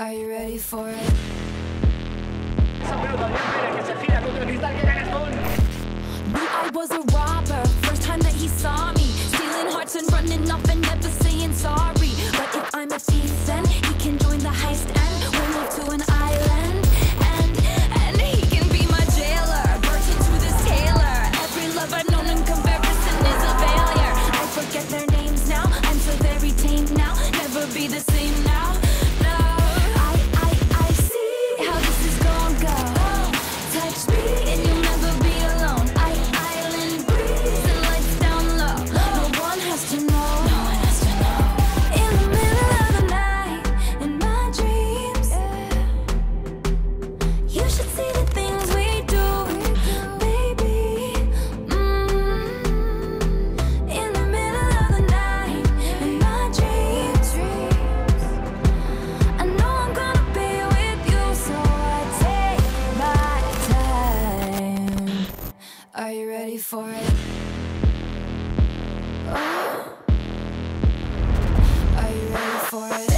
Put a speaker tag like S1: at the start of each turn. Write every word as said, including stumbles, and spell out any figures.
S1: Are you ready for it?
S2: Esa pelota bien Pérez que se gira contra el cristal que gana el gol.
S1: Knew I was a robber, first time that he saw me, stealing hearts and running off and never saying sorry. But if I'm a thief, then he can join the heist and we'll move to an island. And, and he can be my jailer, virgin to this tailor. Every love I've known in comparison is a failure. I forget their names now, I'm so very tame now, never be the same now. No, I, I, I see how this is gonna go. Touch me and you'll never be alone. I, island breeze and lights down low. No one has to know. No one has to know. In the middle of the night, in my dreams, you should see the things we do, baby. Mm. In the middle of the night, in my dreams, I know I'm gonna be with you, so I take my time. Are you ready for it? Oh. Are you ready for it?